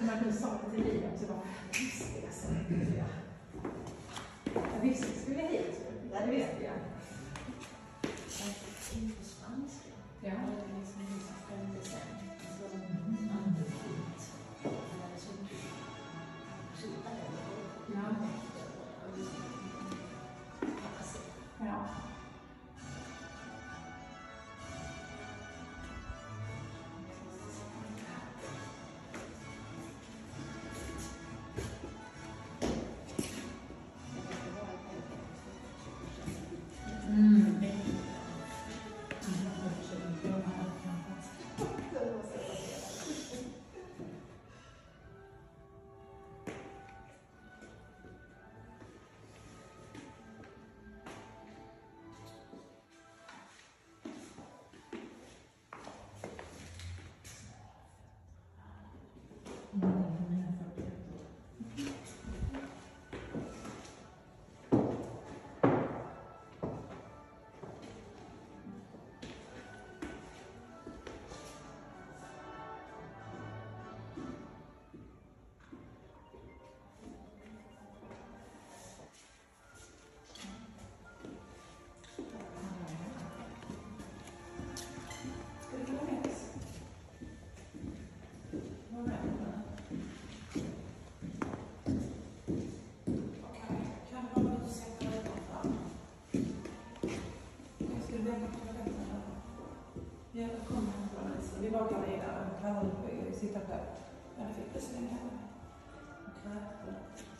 Men du sa det till Liam så var visst det så. Jag visste att skulle hit. Ja, det vet jag. På spanska. Ja. Det är liksom vissa 5 sen. Så använder fint. Eller så skjuta det. Ja. Ja. Vi var kvar innan, kan hon sitta där? Jag fick det så länge.